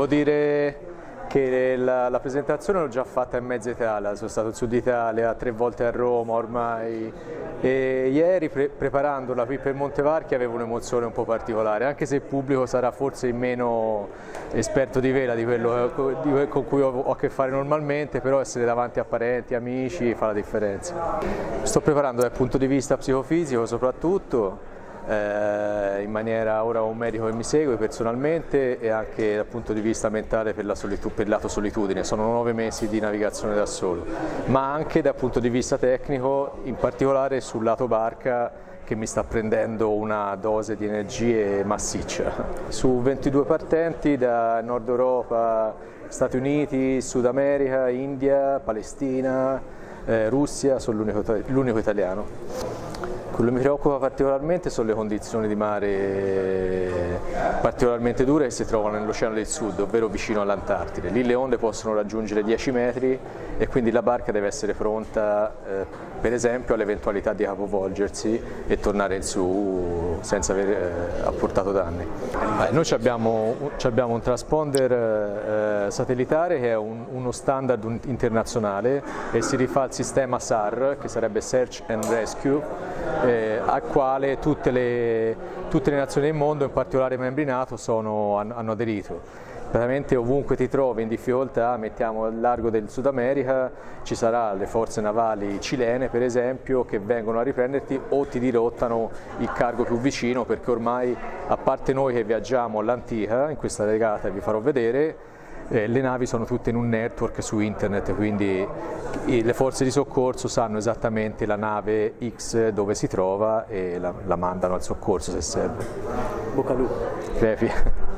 devo dire che la presentazione l'ho già fatta in mezza Italia, sono stato in Sud Italia, 3 volte a Roma ormai, e ieri preparandola qui per Montevarchi avevo un'emozione un po' particolare, anche se il pubblico sarà forse il meno esperto di vela di quello con cui ho a che fare normalmente, però essere davanti a parenti, amici fa la differenza. Sto preparando dal punto di vista psicofisico soprattutto, in maniera, ora ho un medico che mi segue personalmente, e anche dal punto di vista mentale per il lato solitudine. Sono 9 mesi di navigazione da solo, ma anche dal punto di vista tecnico, in particolare sul lato barca, che mi sta prendendo una dose di energie massiccia. Su 22 partenti da Nord Europa, Stati Uniti, Sud America, India, Palestina, Russia, sono l'unico italiano. Quello che mi preoccupa particolarmente sono le condizioni di mare particolarmente dure che si trovano nell'Oceano del Sud, ovvero vicino all'Antartide. Lì le onde possono raggiungere 10 metri e quindi la barca deve essere pronta, per esempio, all'eventualità di capovolgersi e tornare in su senza aver apportato danni. Noi abbiamo un transponder satellitare che è uno standard internazionale e si rifà al sistema SAR, che sarebbe Search and Rescue, al quale tutte le nazioni del mondo, in particolare i membri NATO, hanno aderito. Praticamente ovunque ti trovi in difficoltà, mettiamo al largo del Sud America, ci saranno le forze navali cilene per esempio che vengono a riprenderti o ti dirottano il cargo più vicino, perché ormai, a parte noi che viaggiamo all'antica in questa regata, vi farò vedere, le navi sono tutte in un network su internet, quindi le forze di soccorso sanno esattamente la nave X dove si trova e la mandano al soccorso se serve. Bocca al lupo. Crepi.